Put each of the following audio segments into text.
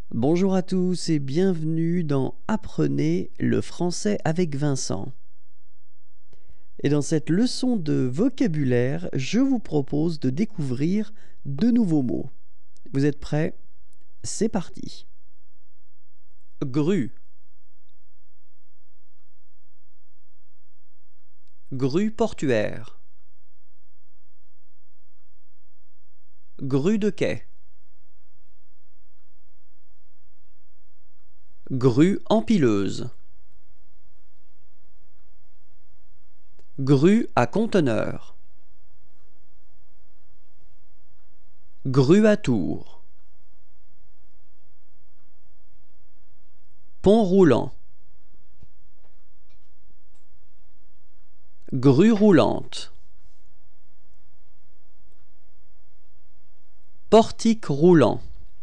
Bonjour à tous et bienvenue dans Apprenez le français avec Vincent. Et dans cette leçon de vocabulaire, je vous propose de découvrir de nouveaux mots. Vous êtes prêts? C'est parti. Grue. Grue portuaire. Grue de quai. Grue empileuse. Grue à conteneur. Grue à tour. Pont roulant. Grue roulante. Portique roulant.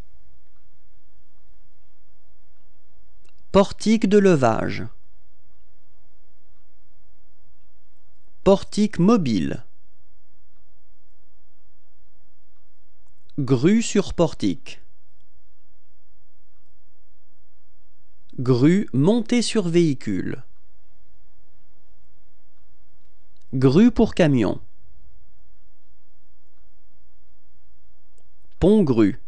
Portique de levage. Portique mobile. Grue sur portique. Grue montée sur véhicule. Grue pour camion. Pont-grue.